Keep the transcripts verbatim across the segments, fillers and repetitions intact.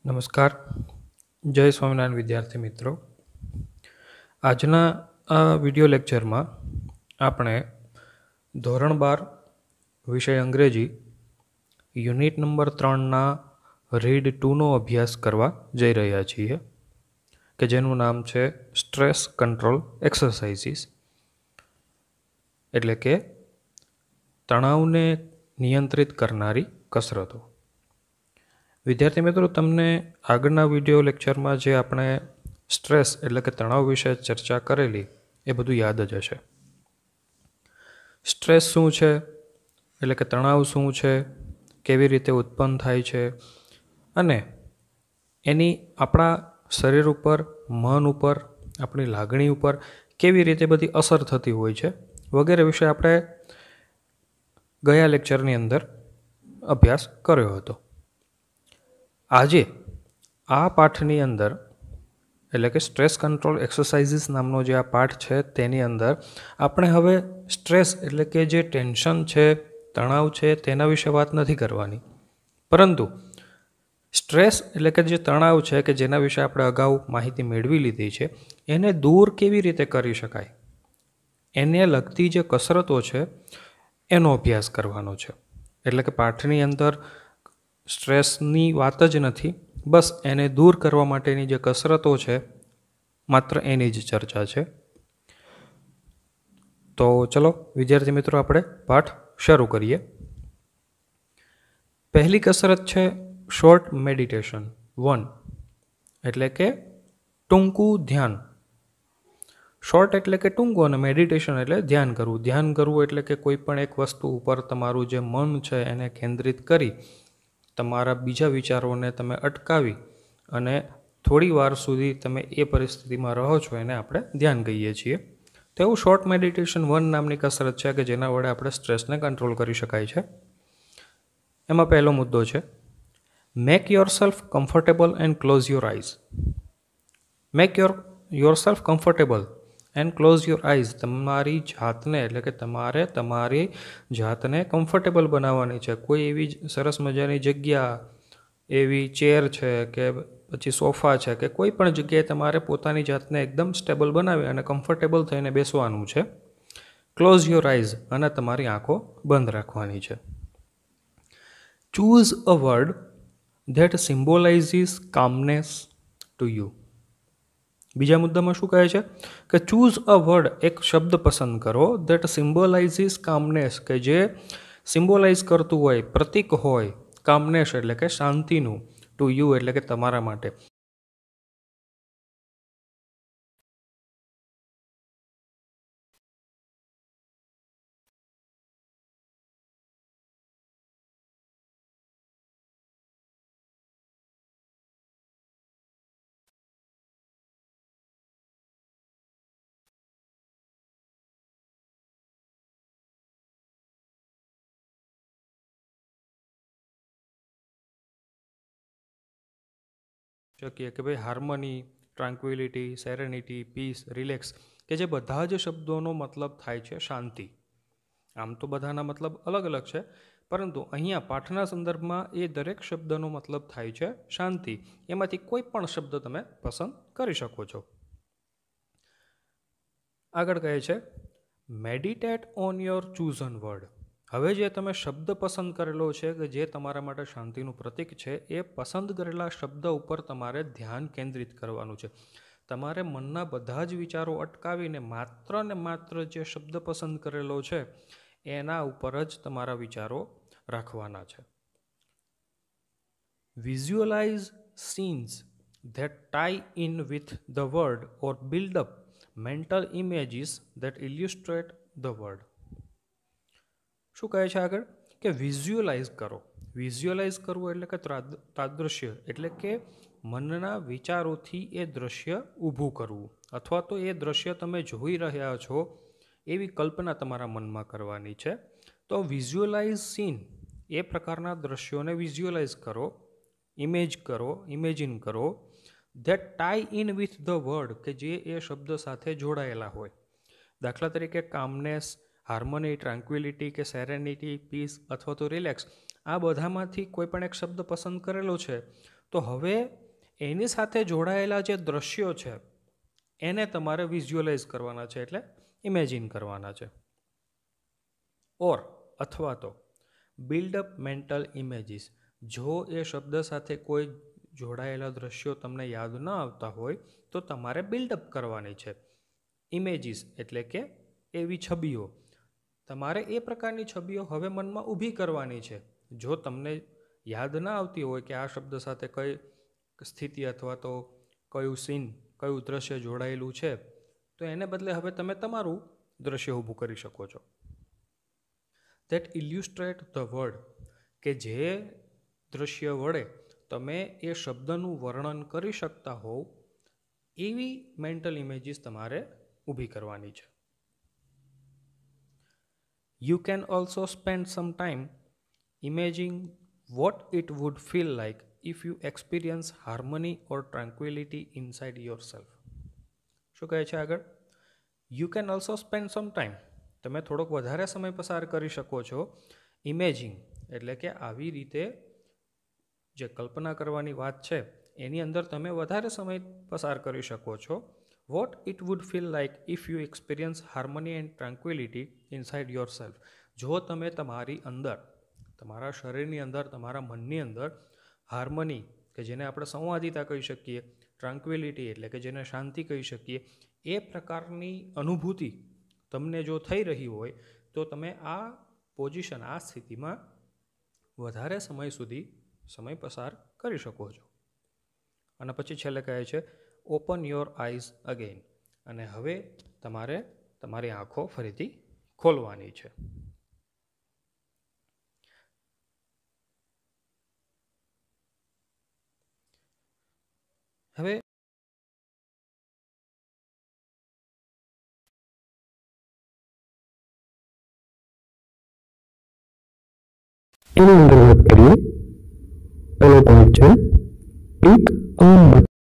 નમસ્કાર. જય સ્વામિનારાયણ વિદ્યાર્થી મિત્રો. આજના આ વિડિયો લેક્ચરમાં આપણે ધોરણ બાર વિષય અંગ્રેજી યુનિટ નંબર ત્રણના રીડ ટુનો અભ્યાસ કરવા જઈ રહ્યા છીએ કે જેનું નામ છે સ્ટ્રેસ કંટ્રોલ એક્સરસાઇઝીસ, એટલે કે તણાવને નિયંત્રિત કરનારી કસરતો. વિદ્યાર્થી મિત્રો, તમને આગળના વિડિયો લેક્ચરમાં જે આપણે સ્ટ્રેસ એટલે કે તણાવ વિશે ચર્ચા કરેલી એ બધું યાદ જ હશે. સ્ટ્રેસ શું છે, એટલે કે તણાવ શું છે, કેવી રીતે ઉત્પન્ન થાય છે અને એની આપણા શરીર ઉપર, મન ઉપર, આપણી લાગણી ઉપર કેવી રીતે બધી અસર થતી હોય છે વગેરે વિશે આપણે ગયા લેક્ચરની અંદર અભ્યાસ કર્યો હતો. આજે આ પાઠની અંદર એટલે કે સ્ટ્રેસ કંટ્રોલ એક્સરસાઇઝીસ નામનો જે આ પાઠ છે તેની અંદર આપણે હવે સ્ટ્રેસ એટલે કે જે ટેન્શન છે, તણાવ છે તેના વિશે વાત નથી કરવાની, પરંતુ સ્ટ્રેસ એટલે કે જે તણાવ છે કે જેના વિશે આપણે અગાઉ માહિતી મેળવી લીધી છે એને દૂર કેવી રીતે કરી શકાય એને લગતી જે કસરતો છે એનો અભ્યાસ કરવાનો છે. એટલે કે પાઠની અંદર સ્ટ્રેસની વાત જ નથી, બસ એને દૂર કરવા માટેની જે કસરતો છે માત્ર એની જ ચર્ચા છે. તો ચલો વિદ્યાર્થી મિત્રો, આપણે પાઠ શરૂ કરીએ. પહેલી કસરત છે શોર્ટ મેડિટેશન વન, એટલે કે ટૂંકું ધ્યાન. શોર્ટ એટલે કે ટૂંકું અને મેડિટેશન એટલે ધ્યાન કરવું. ધ્યાન કરવું એટલે કે કોઈ પણ એક વસ્તુ ઉપર તમારું જે મન છે એને કેન્દ્રિત કરી તમારા બીજા વિચારોને તમે અટકાવી અને થોડી વાર સુધી તમે એ પરિસ્થિતિમાં રહો છો એને આપણે ધ્યાન કહીએ છીએ. તો એવું શોર્ટ મેડિટેશન વન નામની કસરત છે કે જેના વડે આપણે સ્ટ્રેસને કંટ્રોલ કરી શકાય છે. એમાં પહેલો મુદ્દો છે make yourself comfortable and close your eyes. Make your yourself comfortable and close your eyes. તમારી જાતને એટલે કે તમારે તમારી જાતને કમ્ફર્ટેબલ બનાવવાની છે. કોઈ એવી સરસ મજાની જગ્યા, એવી ચેર છે કે પછી સોફા છે કે કોઈ પણ જગ્યાએ તમારે પોતાની જાતને એકદમ સ્ટેબલ બનાવી અને કમ્ફર્ટેબલ થઈને બેસવાનું છે. ક્લોઝ યોર આઈઝ અને તમારી આંખો બંધ રાખવાની છે. Choose a word that symbolises calmness to you. બીજા મુદ્દામાં શું કહે છે કે ચૂઝ અ વર્ડ, એક શબ્દ પસંદ કરો, ધેટ સિમ્બોલાઇઝીસ કામનેસ, કે જે સિમ્બોલાઇઝ કરતું હોય, પ્રતીક હોય, કામનેસ એટલે કે શાંતિનું, ટુ યુ એટલે કે તમારા માટે. શકીએ કે ભાઈ harmony, tranquillity, serenity, peace, relax, કે જે બધા જ શબ્દોનો મતલબ થાય છે શાંતિ. આમ તો બધાના મતલબ અલગ અલગ છે, પરંતુ અહીંયા પાઠના સંદર્ભમાં એ દરેક શબ્દનો મતલબ થાય છે શાંતિ. એમાંથી કોઈ પણ શબ્દ તમે પસંદ કરી શકો છો. આગળ કહે છે meditate on your chosen word. હવે જે તમે શબ્દ પસંદ કરેલો છે કે જે તમારા માટે શાંતિનું પ્રતીક છે, એ પસંદ કરેલા શબ્દ ઉપર તમારે ધ્યાન કેન્દ્રિત કરવાનું છે. તમારે મનના બધા જ વિચારો અટકાવીને માત્ર ને માત્ર જે શબ્દ પસંદ કરેલો છે એના ઉપર જ તમારા વિચારો રાખવાના છે. Visualise scenes that tie in with the word or build up mental images that illustrate the word. શું કહે છે આગળ કે વિઝ્યુઅલાઇઝ કરો. વિઝ્યુઅલાઇઝ કરવું એટલે કે તાદૃશ્ય, એટલે કે મનના વિચારોથી એ દ્રશ્ય ઊભું કરવું, અથવા તો એ દ્રશ્ય તમે જોઈ રહ્યા છો એવી કલ્પના તમારા મનમાં કરવાની છે. તો વિઝ્યુઅલાઇઝ સીન, એ પ્રકારના દ્રશ્યોને વિઝ્યુઅલાઇઝ કરો, ઇમેજ કરો, ઇમેજિન કરો. That tie in with the word, કે જે એ શબ્દ સાથે જોડાયેલા હોય. દાખલા તરીકે કામનેસ, હાર્મની, ટ્રાન્ક્વિલિટી કે સેરેનિટી, પીસ અથવા તો રિલેક્સ, આ બધામાંથી કોઈ પણ એક શબ્દ પસંદ કરેલો છે તો હવે એની સાથે જોડાયેલા જે દ્રશ્યો છે એને તમારે વિઝ્યુઅલાઇઝ કરવાના છે, એટલે ઇમેજિન કરવાના છે. ઓર અથવા તો બિલ્ડઅપ મેન્ટલ ઇમેજીસ. જો એ શબ્દ સાથે કોઈ જોડાયેલા દ્રશ્યો તમને યાદ ન આવતા હોય તો તમારે બિલ્ડઅપ કરવાની છે. ઇમેજીસ એટલે કે એવી છબીઓ, તમારે એ પ્રકારની છબીઓ હવે મનમાં ઊભી કરવાની છે. જો તમને યાદ ના આવતી હોય કે આ શબ્દ સાથે કઈ સ્થિતિ અથવા તો કયું સીન, કયું દ્રશ્ય જોડાયેલું છે, તો એને બદલે હવે તમે તમારું દ્રશ્ય ઊભું કરી શકો છો. ધેટ ઇલ્યુસ્ટ્રેટ ધ વર્ડ, કે જે દ્રશ્ય વડે તમે એ શબ્દનું વર્ણન કરી શકતા હોવ એવી મેન્ટલ ઇમેજીસ તમારે ઊભી કરવાની છે. You can also spend some time imagining what it would feel like if you experience harmony or tranquility inside yourself. શું કહે છે આગળ? You can also spend some time. તમે થોડોક વધારે સમય પસાર કરી શકો છો ઇમેજિંગ, એટલે કે આવી રીતે જે કલ્પના કરવાની વાત છે એની અંદર તમે વધારે સમય પસાર કરી શકો છો. What it would feel like if you experience harmony and tranquility inside yourself. જો તમે તમારી અંદર, તમારા શરીરની અંદર, તમારા મનની અંદર હાર્મની, કે જેને આપણે સંવાદિતા કહી શકીએ, ટ્રાન્ક્વિલિટી એટલે કે જેને શાંતિ કહી શકીએ, એ પ્રકારની અનુભૂતિ તમને જો થઈ રહી હોય તો તમે આ પોઝિશન, આ સ્થિતિમાં વધારે સમય સુધી સમય પસાર કરી શકો છો. અને પછી છેલ્લે કહે છે ઓપન યોર આઈઝ અગેન, અને હવે તમારે તમારી આંખો ફરીથી ખોલવાની છે. હવે એની અંદર વાત કરીએ. પહેલો પોઈન્ટ છે pick one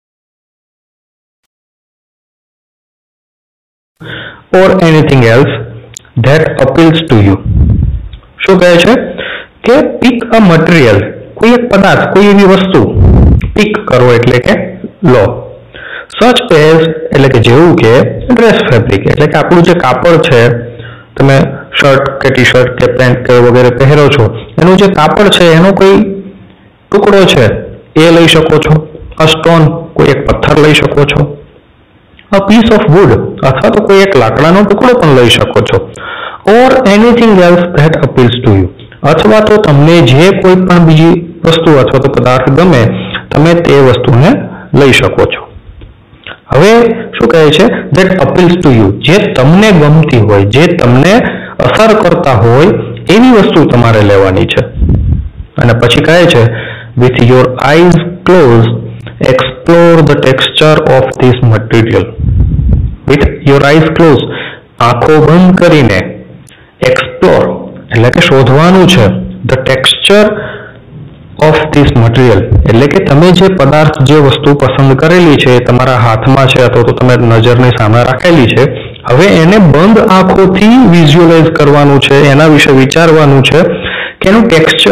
or anything else that appeals to you. શું કહે છે કે pick a material, કોઈ એક પદાર્થ, કોઈ એવી વસ્તુ pick કરો એટલે કે લો. such as એટલે કે જેવું કે ડ્રેસ ફેબ્રિક, એટલે કે આપણું જે કાપડ છે, તમે શર્ટ કે ટી શર્ટ કે પેન્ટ કે વગેરે પહેરો છો, એનું જે કાપડ છે એનો કોઈ ટુકડો છે એ લઈ શકો છો. અ સ્ટોન, કોઈ એક પથ્થર લઈ શકો છો. અ પીસ ઓફ વુડ, અથવા તો કોઈ એક લાકડાનો ટુકડો પણ લઈ શકો છો. Or anything else that appeals to you, અથવા તો તમને જે કોઈ પણ બીજી વસ્તુ અથવા તો પદાર્થ ગમે તમે તે વસ્તુને લઈ શકો છો. હવે શું કહે છે ધેટ અપીલ્સ ટુ યુ, જે તમને ગમતી હોય, જે તમને અસર કરતા હોય એવી વસ્તુ તમારે લેવાની છે. અને પછી કહે છે with your eyes closed explore the texture of this material. With your eyes closed, આંખો બંધ કરીને explore એટલે કે શોધવાનું છે the texture of this material, એટલે કે તમે જે પદાર્થ, જે વસ્તુ પસંદ કરેલી છે, તમારા હાથમાં છે અથવા તો તમે નજરની સામે રાખેલી છે, હવે એને બંધ આંખોથી વિઝ્યુઅલાઇઝ કરવાનું છે, એના વિશે વિચારવાનું છે કે એનું ટેક્સચર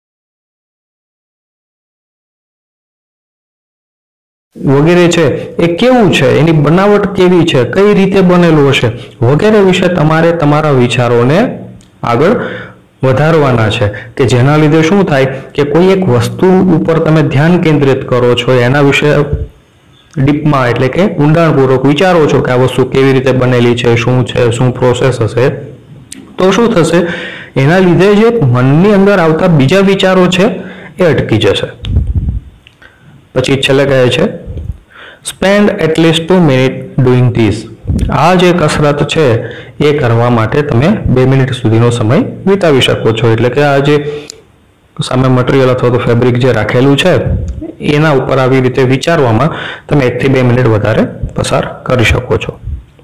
વગેરે છે એ કેવું છે, એની બનાવટ કેવી છે, કઈ રીતે બનેલું હશે વગેરે વિશે તમારે તમારા વિચારોને આગળ વધારવાના છે. કે જેના લીધે શું થાય કે કોઈ એક વસ્તુ ઉપર તમે ધ્યાન કેન્દ્રિત કરો છો, એના વિશે ડીપમાં એટલે કે ઊંડાણપૂર્વક વિચારો છો કે આ વસ્તુ કેવી રીતે બનેલી છે, શું છે, શું પ્રોસેસ હશે, તો શું થશે, એના લીધે જે મનની અંદર આવતા બીજા વિચારો છે એ અટકી જશે. પછી છેલ્લે કહે છે spend at least two minute doing this. આ જે કસરત છે એ કરવા માટે તમે બે મિનિટ સુધીનો સમય વિતાવી શકો છો. એટલે કે આ જે સામે મટીરિયલ અથવા તો ફેબ્રિક જે રાખેલું છે એના ઉપર આવી રીતે વિચારવામાં તમે એકથી બે મિનિટ વધારે પસાર કરી શકો છો.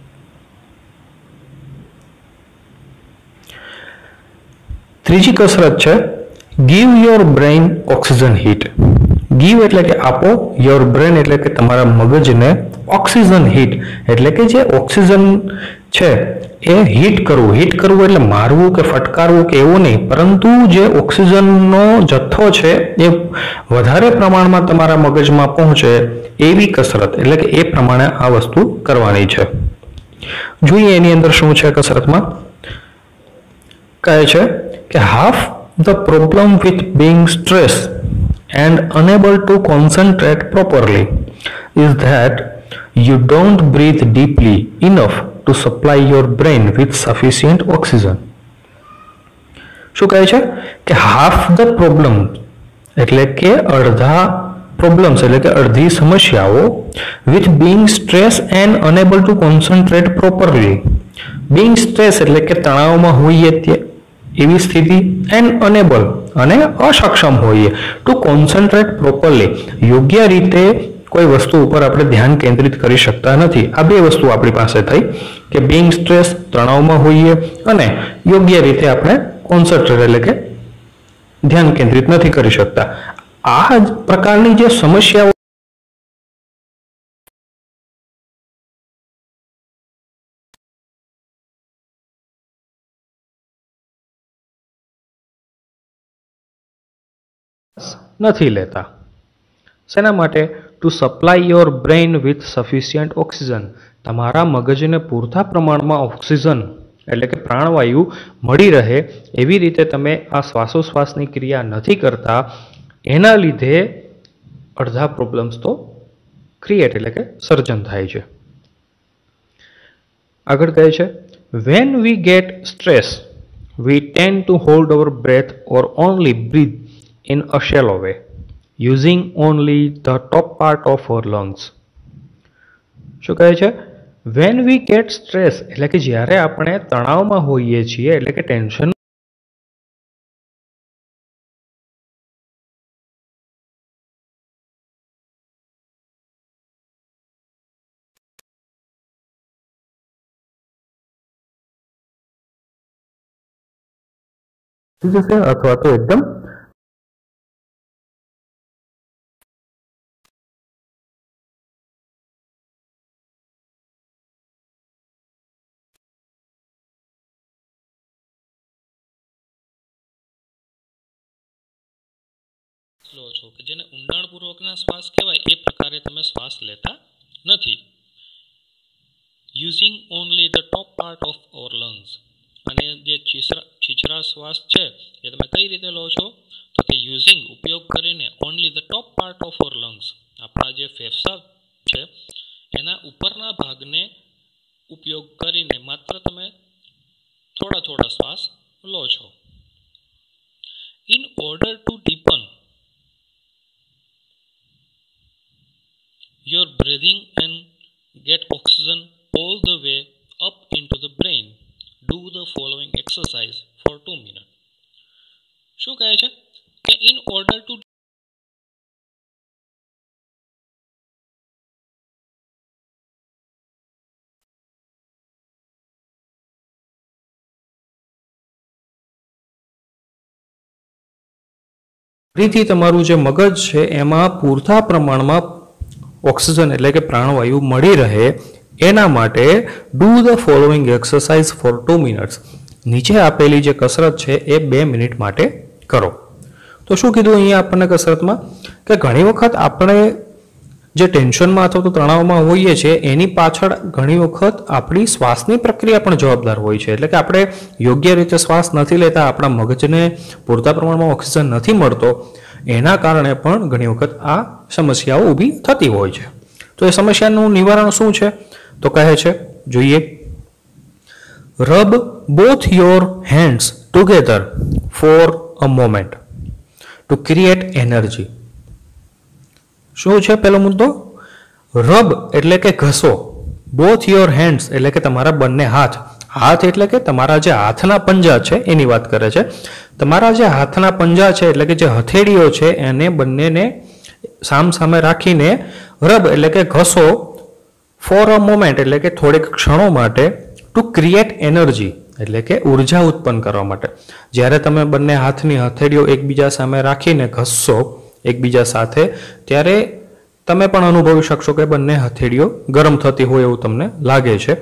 ત્રીજી કસરત છે give your brain oxygen hit. Give એટલે કે આપો, યોર બ્રેન એટલે કે તમારા મગજને ઓક્સિજન હીટ એટલે કે જે ઓક્સિજન છે એ હીટ કરવું, હીટ કરવું એટલે મારવું કે ફટકારવું કે એવું નહીં, પરંતુ જે ઓક્સિજનનો જથ્થો છે એ વધારે પ્રમાણમાં તમારા મગજમાં પહોંચે એવી કસરત, એટલે કે એ પ્રમાણે આ વસ્તુ કરવાની છે. જોઈએ એની અંદર શું છે કસરતમાં. કહે છે કે half the problem with being stress and unable to concentrate properly is that you don't breathe deeply enough to supply your brain with sufficient oxygen. શું કહે છે કે હાફ ધ પ્રોબ્લેમ એટલે કે અડધા પ્રોબ્લેમ્સ એટલે કે અડધી સમસ્યાઓ with being stress and unable to concentrate properly. Being stress એટલે કે તણાવમાં હોઈએ તે એવી સ્થિતિ, એન્ડ અનેબલ અને અસક્ષમ હોઈએ ટુ કોન્સન્ટ્રેટ પ્રોપરલી, યોગ્ય રીતે કોઈ વસ્તુ ઉપર આપણે ધ્યાન કેન્દ્રિત કરી શકતા નથી. આ બે વસ્તુ આપણી પાસે થઈ કે બીંગ સ્ટ્રેસ તણાવમાં હોઈએ અને યોગ્ય રીતે આપણે કોન્સન્ટ્રેટ એટલે કે ધ્યાન કેન્દ્રિત નથી કરી શકતા. આ જ પ્રકારની જે સમસ્યાઓ નથી લેતા. શેના માટે? To supply your brain with sufficient oxygen, તમારા મગજને પૂરતા પ્રમાણમાં ઓક્સિજન એટલે કે પ્રાણવાયુ મળી રહે એવી રીતે તમે આ શ્વાસોશ્વાસની ક્રિયા નથી કરતા. એના લીધે અડધા પ્રોબ્લેમ્સ તો ક્રિએટ એટલે કે સર્જન થાય છે. આગળ કહે છે when we get stress we tend to hold our breath or only breathe in a shallow way using only the top part of our lungs. શું કહે છે? when we get stress એટલે કે જ્યારે આપણે તણાવમાં હોઈએ છીએ એટલે કે ટેન્શન જશે અથવા તો એકદમ લો છો કે જેને ઊંડાણપૂર્વકના શ્વાસ કહેવાય એ પ્રકારે તમે શ્વાસ લેતા નથી. Using only the top part of our lungs, અને જે છીછરા છીછરા શ્વાસ છે એ તમે કઈ રીતે લો છો? તો કે યુઝિંગ ઉપયોગ કરીને only the top part of our lungs, આપણા જે ફેફસા છે એના ઉપરના ભાગને ઉપયોગ કરીને માત્ર તમે થોડા થોડા શ્વાસ લો છો. In order to deepen your breathing and get oxygen all the way up into the brain, do the following exercise for two minutes. શું કહે છે કે in order to ફરીથી તમારું જે મગજ છે એમાં પૂરતા પ્રમાણમાં ઓક્સિજન એટલે કે પ્રાણવાયુ મળી રહે એના માટે do the following exercise for two minutes, નીચે આપેલી જે કસરત છે એ બે મિનિટ માટે કરો. તો શું કીધું અહીંયા આપણને કસરતમાં કે ઘણી વખત આપણે જે ટેન્શનમાં અથવા તો તણાવમાં હોઈએ છીએ એની પાછળ ઘણી વખત આપણી શ્વાસની પ્રક્રિયા પણ જવાબદાર હોય છે. એટલે કે આપણે યોગ્ય રીતે શ્વાસ નથી લેતા, આપણા મગજને પૂરતા પ્રમાણમાં ઓક્સિજન નથી મળતો, એના કારણે પણ ઘણી વખત આ સમસ્યાઓ ઊભી થતી હોય છે. તો એ સમસ્યાનું નિવારણ શું છે? તો કહે છે, જોઈએ, rub both your hands together for a moment to create energy. શું છે પહેલો મુદ્દો? રબ એટલે કે ઘસો, બોથ યોર હેન્ડ્સ એટલે કે તમારા બંને હાથ, હાથ એટલે કે તમારા જે હાથના પંજા છે એની વાત કરે છે. તમારા જે હાથના પંજા છે એટલે કે જે હથેળીઓ છે એને બંનેને સામ સામે રાખીને રબ એટલે કે ઘસો ફોર અ મોમેન્ટ એટલે કે થોડીક ક્ષણો માટે ટુ ક્રિએટ એનર્જી એટલે કે ઉર્જા ઉત્પન્ન કરવા માટે. જ્યારે તમે બંને હાથની હથેળીઓ એકબીજા સામે રાખીને ઘસશો એકબીજા સાથે ત્યારે તમે પણ અનુભવી શકશો કે બંને હથેળીઓ ગરમ થતી હોય એવું તમને લાગે છે.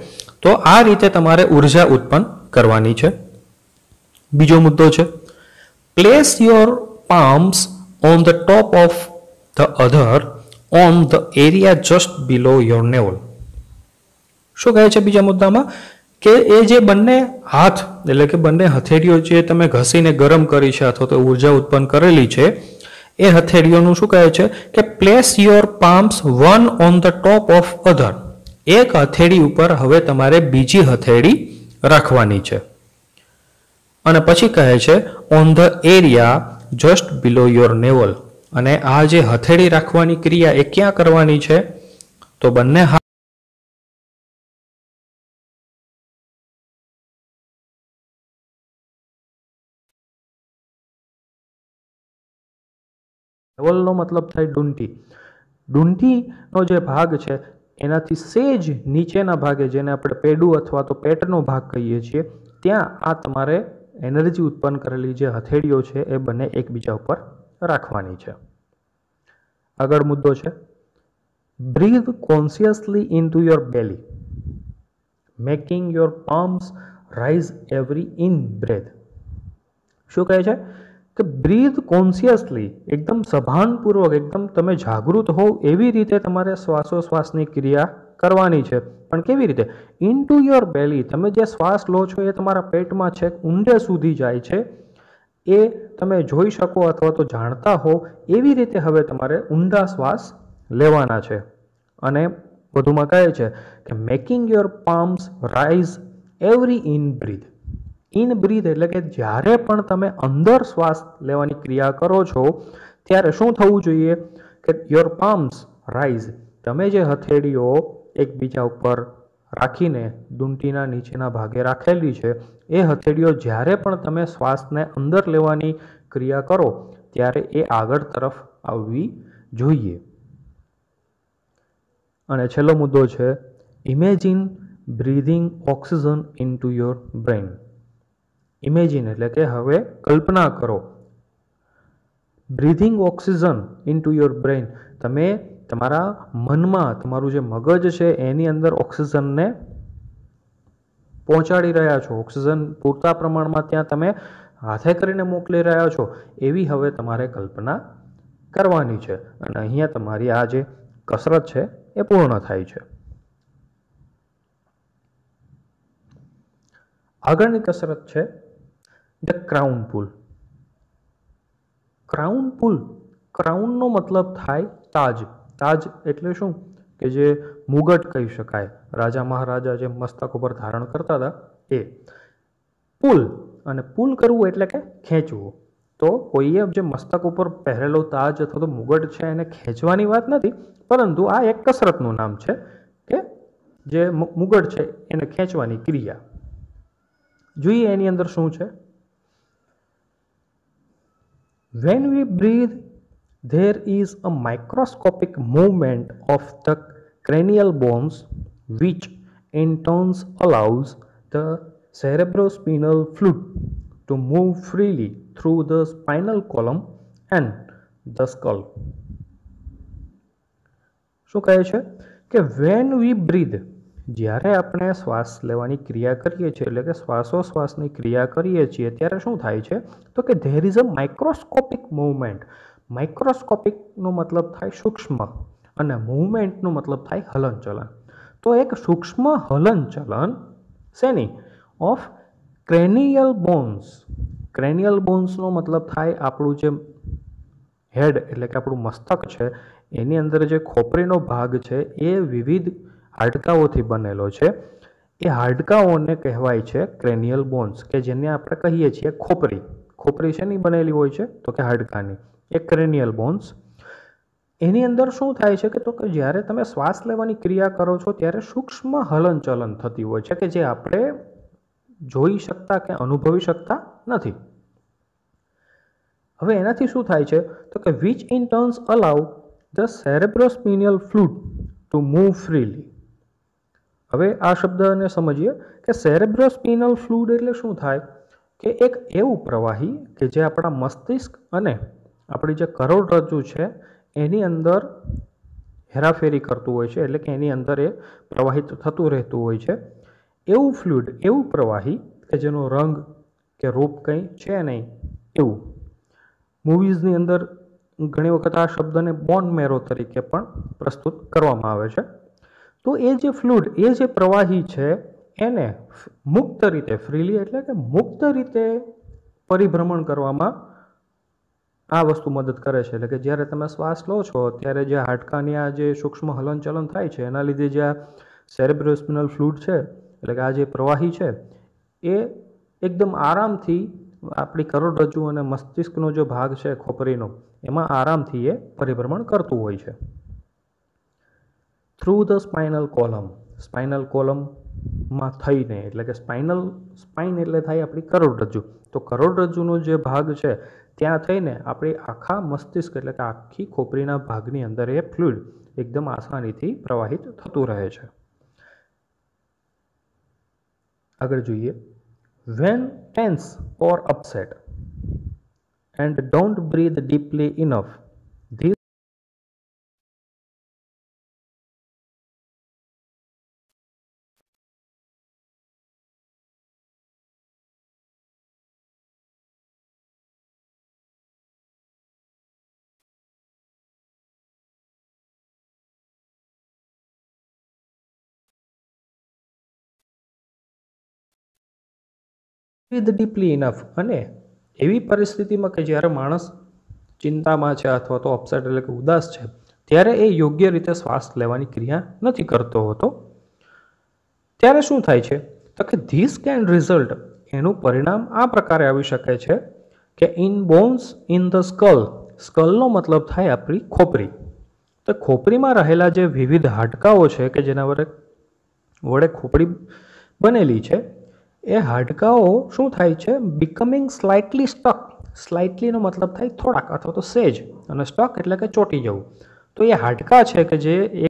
તો આ રીતે તમારે ઉર્જા ઉત્પન્ન કરવાની છે. બીજો મુદ્દો છે, place your palms on the top of the other on the area just below your navel. શું કહે છે બીજા મુદ્દામાં કે એ જે બંને હાથ એટલે કે બંને હથેળીઓ જે તમે ઘસીને ગરમ કરી છે અથવા તો ઉર્જા ઉત્પન્ન કરેલી છે એ હથેળીઓનું શું કહે છે કે place your palms one on the top of other. એક હથેળી ઉપર હવે તમારે બીજી હથેળી રાખવાની છે અને પછી કહે છે on the area just below your navel. અને આ જે હથેળી રાખવાની ક્રિયા એ ક્યાં કરવાની છે તો બંને હાથ નેવલનો મતલબ થાય ડુંટી. ડુંટીનો જે ભાગ છે એનાથી સેજ નીચેના ભાગે જેને આપણે પેડું અથવા તો પેટનો ભાગ કહીએ છીએ ત્યાં આ તમારે એનર્જી ઉત્પન્ન કરેલી જે હથેળીઓ છે એ બંને એકબીજા ઉપર રાખવાની છે. આગળ મુદ્દો છે, breathe consciously into your belly making your palms rise every in breath. શું કહે છે કે બ્રીથ કોન્શિયસલી એકદમ સભાનપૂર્વક એકદમ તમે જાગૃત હોવ એવી રીતે તમારે શ્વાસોશ્વાસની ક્રિયા કરવાની છે. પણ કેવી રીતે? Into your belly. તમે જે શ્વાસ લો છો એ તમારા પેટમાં છેક ઊંડે સુધી જાય છે એ તમે જોઈ શકો અથવા તો જાણતા હો એવી રીતે હવે તમારે ઊંડા શ્વાસ લેવાના છે. અને વધુમાં કહે છે કે making your palms rise every in breath. In breath એટલે કે જ્યારે પણ તમે અંદર શ્વાસ લેવાની ક્રિયા કરો છો ત્યારે શું થવું જોઈએ કે યોર પામ્સ રાઇઝ. તમે જે હથેળીઓ એકબીજા ઉપર રાખીને દુંટીના નીચેના ભાગે રાખેલી છે એ હથેળીઓ જ્યારે પણ તમે શ્વાસને અંદર લેવાની ક્રિયા કરો ત્યારે એ આગળ તરફ આવવી જોઈએ. અને છેલ્લો મુદ્દો છે, imagine breathing oxygen into your brain. Imagine એટલે કે હવે કલ્પના કરો breathing oxygen into your brain. તમે તમારા મનમાં તમારું જે મગજ છે એની અંદર ઓક્સિજનને પહોંચાડી રહ્યા છો. ઓક્સિજન પૂરતા પ્રમાણમાં ત્યાં તમે હાથે કરીને મોકલી રહ્યા છો એવી હવે તમારે કલ્પના કરવાની છે. અને અહીંયા તમારી આ જે કસરત છે એ પૂર્ણ થાય છે. આગળની કસરત છે the crown pull. Crown pull, ક્રાઉનનો મતલબ થાય તાજ. તાજ એટલે શું કે જે મુગટ કહી શકાય, રાજા મહારાજા જે મસ્તક ઉપર ધારણ કરતા હતા એ. પુલ, અને પુલ કરવું એટલે કે ખેંચવું. તો કોઈએ જે મસ્તક ઉપર પહેરેલો તાજ અથવા તો મુગટ છે એને ખેંચવાની વાત નથી, પરંતુ આ એક કસરતનું નામ છે કે જે મુગટ છે એને ખેંચવાની ક્રિયા. જોઈએ એની અંદર શું છે. When we breathe, there is a microscopic movement of the cranial bones, which in turn allows the cerebrospinal fluid to move freely through the spinal column and the skull. શું કહે છે કે when we breathe, જ્યારે આપણે શ્વાસ લેવાની ક્રિયા કરીએ છીએ એટલે કે શ્વાસોશ્વાસની ક્રિયા કરીએ છીએ ત્યારે શું થાય છે તો કે there is a microscopic movement. માઇક્રોસ્કોપિકનો મતલબ થાય સૂક્ષ્મ અને મૂવમેન્ટનો મતલબ થાય હલનચલન. તો એક સૂક્ષ્મ હલનચલન શેની? Of ક્રેનિયલ bones. ક્રેનિયલ બોન્સનો મતલબ થાય આપણું જે હેડ એટલે કે આપણું મસ્તક છે એની અંદર જે ખોપરીનો ભાગ છે એ વિવિધ હાડકાઓથી બનેલો છે. એ હાડકાઓને કહેવાય છે ક્રેનિયલ બોન્સ, કે જેને આપણે કહીએ છીએ ખોપરી. ખોપરી શેની બનેલી હોય છે તો કે હાડકાની. એ ક્રેનિયલ બોન્સ. એની અંદર શું થાય છે કે તો કે જ્યારે તમે શ્વાસ લેવાની ક્રિયા કરો છો ત્યારે સૂક્ષ્મ હલનચલન થતી હોય છે કે જે આપણે જોઈ શકતા કે અનુભવી શકતા નથી. હવે એનાથી શું થાય છે તો કે which in turns allow the cerebrospinal fluid to move freely. હવે આ શબ્દને સમજીએ કે સેરેબ્રોસ્પિનલ ફ્લુઇડ એટલે શું થાય કે એક એવું પ્રવાહી કે જે આપણા મસ્તિષ્ક અને આપણી જે કરોડરજ્જુ છે એની અંદર હેરાફેરી કરતું હોય છે, એટલે કે એની અંદર એ પ્રવાહિત થતું રહેતું હોય છે. એવું ફ્લુઇડ, એવું પ્રવાહી કે જેનો રંગ કે રૂપ કંઈ છે નહીં એવું. મૂવીઝની અંદર ઘણી વખત આ શબ્દને બોન મેરો તરીકે પણ પ્રસ્તુત કરવામાં આવે છે. તો એ જે ફ્લુઇડ, એ જે પ્રવાહી છે એને મુક્ત રીતે, ફ્રીલી એટલે કે મુક્ત રીતે પરિભ્રમણ કરવામાં આ વસ્તુ મદદ કરે છે. એટલે કે જ્યારે તમે શ્વાસ લો છો ત્યારે જે હાડકાની આ જે સૂક્ષ્મ હલનચલન થાય છે એના લીધે જે આ સેરેબ્રોસ્પિનલ ફ્લુઇડ છે એટલે કે આ જે પ્રવાહી છે એ એકદમ આરામથી આપણી કરોડરજ્જુ અને મસ્તિષ્કનો જે ભાગ છે ખોપરીનો એમાં આરામથી એ પરિભ્રમણ કરતું હોય છે. Through the spinal column, spinal કોલમમાં થઈને, એટલે કે સ્પાઇનલ, સ્પાઇન એટલે થાય આપણી કરોડરજ્જુ, તો કરોડરજ્જુનો જે ભાગ છે ત્યાં થઈને આપણી આખા મસ્તિષ્ક એટલે કે આખી ખોપરીના ભાગની અંદર એ ફ્લુઇડ એકદમ આસાનીથી પ્રવાહિત થતું રહે છે. આગળ જોઈએ. When tense or upset and don't breathe deeply enough, this breathe deeply enough અને એવી પરિસ્થિતિમાં કે જ્યારે માણસ ચિંતામાં છે અથવા તો અપસેટ એટલે કે ઉદાસ છે ત્યારે એ યોગ્ય રીતે શ્વાસ લેવાની ક્રિયા નથી કરતો હોતો, ત્યારે શું થાય છે તો કે ધીસ કેન રિઝલ્ટ, એનું પરિણામ આ પ્રકારે આવી શકે છે કે in bones in the skull, સ્કલનો મતલબ થાય આપણી ખોપરી, તો ખોપરીમાં રહેલા જે વિવિધ હાડકાઓ છે કે જેના વડે વડે ખોપરી બનેલી છે એ હાડકાઓ શું થાય છે, બિકમિંગ સ્લાઇટલી સ્ટક, સ્લાઇટલીનો મતલબ થાય થોડાક અથવા તો સેજ, અને સ્ટક એટલે કે ચોંટી જવું, તો એ હાડકા છે કે જે એક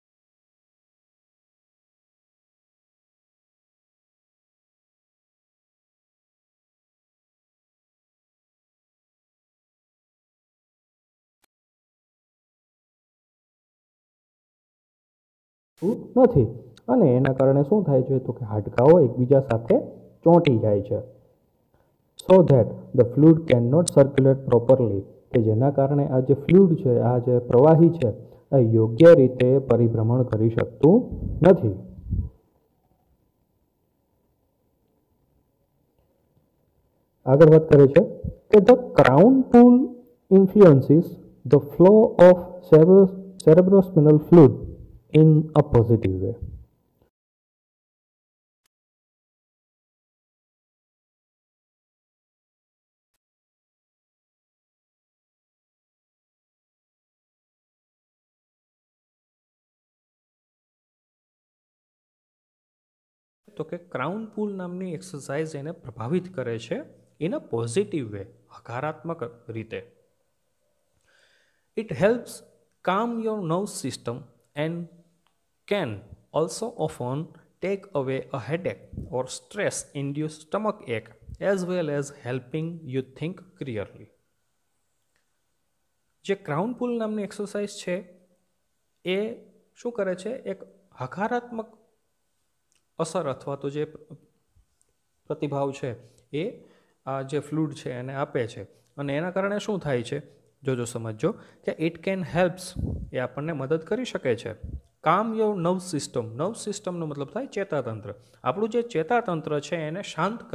નથી અને એના કારણે શું થાય છે તો કે હાડકાઓ એકબીજા સાથે ચોંટી જાય છે. So that the fluid can not circulate properly, કે જેના કારણે આ જે ફ્લુઇડ છે, આ જે પ્રવાહી છે એ યોગ્ય રીતે પરિભ્રમણ કરી શકતું નથી. આગળ વાત કરે છે કે the crown pull influences the flow of cerebrospinal fluid in a positive way. તો કે ક્રાઉન પુલ નામની એક્સરસાઇઝ એને પ્રભાવિત કરે છે ઇન અ પોઝિટિવ વે, હકારાત્મક રીતે. It helps calm your nervous system and can also often take away a headache or stress-induced stomach ache as well as helping you think clearly. જે crown pull નામની exercise છે એ શું કરે છે, એક હકારાત્મક અસર અથવા તો જે પ્રતિભાવ છે એ આ જે ફ્લુઇડ છે એને આપે છે, અને એના કારણે શું થાય છે જોજો સમજો કે ઇટ કેન હેલ્પ્સ, એ આપણને મદદ કરી શકે છે. કામ યોર નર્વ સિસ્ટમ, નર્વ સિસ્ટમનો મતલબ થાય ચેતાતંત્ર, આપણું જે ચેતાતંત્ર છે એને શાંત કરે.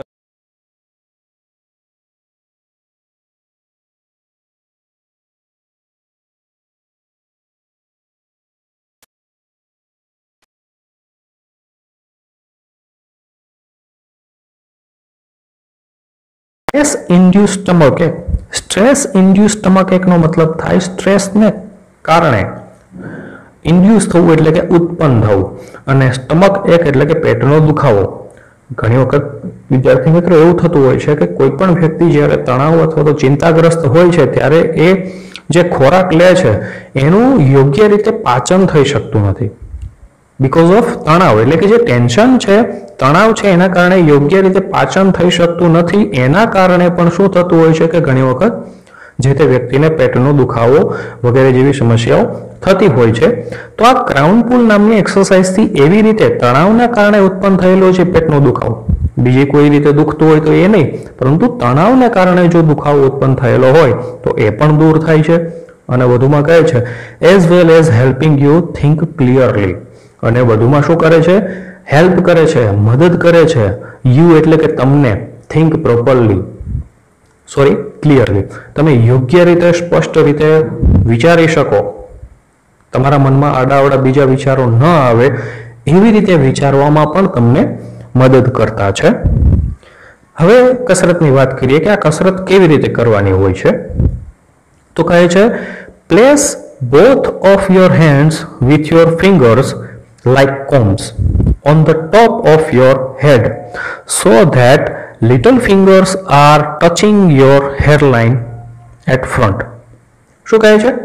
Stress induce stomach ache, stress induce stomach એકનો મતલબ થાય સ્ટ્રેસને કારણે, ઇન્ડ્યુસ થવું એટલે કે ઉત્પન્ન થવું, અને સ્ટમક એક એટલે કે પેટનો દુખાવો. ઘણી વખત વિદ્યાર્થી મિત્રો એવું થતું હોય છે કે કોઈ પણ વ્યક્તિ જ્યારે તણાવ અથવા તો ચિંતાગ્રસ્ત હોય છે ત્યારે એ જે ખોરાક લે છે એનું યોગ્ય રીતે પાચન થઈ શકતું નથી, બીકોઝ ઓફ તણાવ, એટલે કે જે ટેન્શન છે, તણાવ છે એના કારણે યોગ્ય રીતે પાચન થઈ શકતું નથી. એના કારણે પણ શું થતું હોય છે કે ઘણી વખત જે તે વ્યક્તિને પેટનો દુખાવો વગેરે જેવી સમસ્યાઓ થતી હોય છે. તો આ ક્રાઉન પુલ નામની એક્સરસાઇઝથી એવી રીતે તણાવના કારણે ઉત્પન્ન થયેલો છે પેટનો દુખાવો, બીજી કોઈ રીતે દુખતું હોય તો એ નહીં, પરંતુ તણાવને કારણે જો દુખાવો ઉત્પન્ન થયેલો હોય તો એ પણ દૂર થાય છે. અને વધુમાં કહે છે as well as helping you think clearly, અને વધુમાં શું કરે છે, હેલ્પ કરે છે, મદદ કરે છે, યુ એટલે કે તમને, થિંક પ્રોપરલી સોરી ક્લિયરલી, તમે યોગ્ય રીતે સ્પષ્ટ રીતે વિચારી શકો, તમારા મનમાં આડાઅવડા બીજા વિચારો ન આવે એવી રીતે વિચારવામાં પણ તમને મદદ કરતા છે. હવે કસરતની વાત કરીએ કે આ કસરત કેવી રીતે કરવાની હોય છે. તો કહે છે place both of your hands with your fingers like combs on the top of your head so that little fingers are touching your hairline at front. શું કહે છે?